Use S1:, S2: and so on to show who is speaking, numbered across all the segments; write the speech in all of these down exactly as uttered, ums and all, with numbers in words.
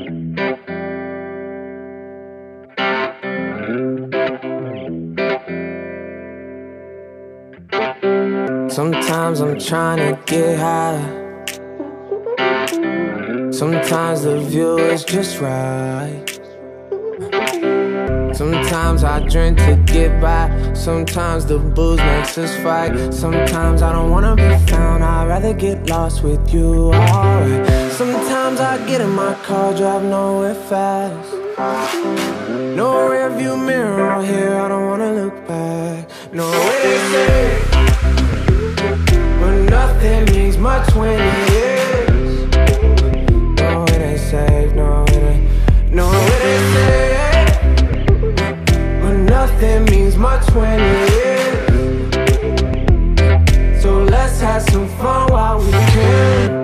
S1: Sometimes I'm trying to get high. Sometimes the view is just right. Sometimes I drink to get by. Sometimes the booze makes us fight. Sometimes I don't wanna be found, I'd rather get lost with you, alright. Sometimes I get in my car, drive nowhere fast. No rear view mirror on here, I don't wanna look back. No, it ain't safe, but nothing means much when it is. No, it ain't safe, no, it ain't. No, it ain't safe, but nothing means much when it is. So let's have some fun while we can.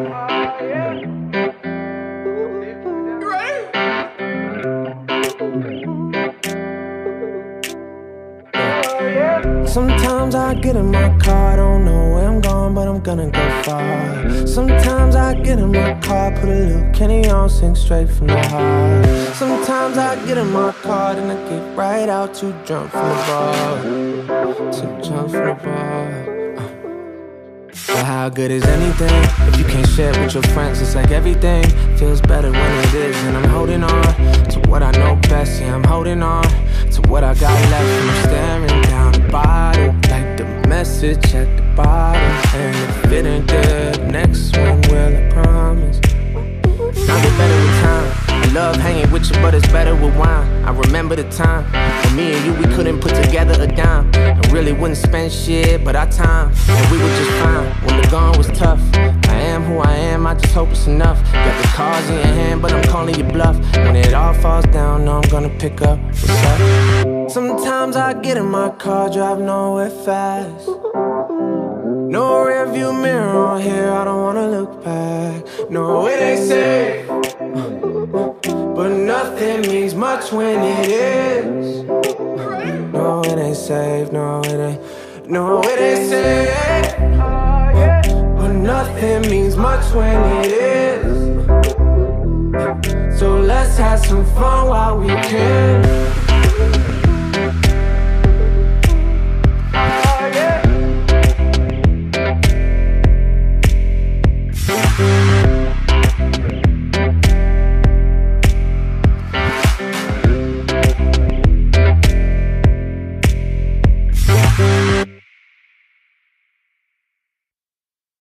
S1: Sometimes I get in my car, don't know where I'm going, but I'm gonna go far. Sometimes I get in my car, put a little Kenny on, sing straight from the heart. Sometimes I get in my car, then I get right out, too drunk from the bar. Too drunk from the bar. But how good is anything if you can't share it with your friends? It's like everything feels better when it is. And I'm holding on to what I know best. Yeah, I'm holding on to what I got left. And I'm staring down the bottle, like the message at the bottom. And if it ain't there, the next one will, I promise. I'll get better with time. I love hanging with you, but it's better with wine. I remember the time when me and you, we couldn't put together a dime. I really wouldn't spend shit but our time, and we were just fine when the going was tough. I am who I am, I just hope it's enough. Got the cards in your hand, but I'm calling you bluff. When it all falls down, no, I'm gonna pick up. What's up? Sometimes I get in my car, drive nowhere fast. No rear view mirror on here, I don't wanna look back. No, it ain't safe, but nothing means much when it is. No, it ain't safe, no, it ain't. No, it ain't safe, but nothing means much when it is. So let's have some fun while we can.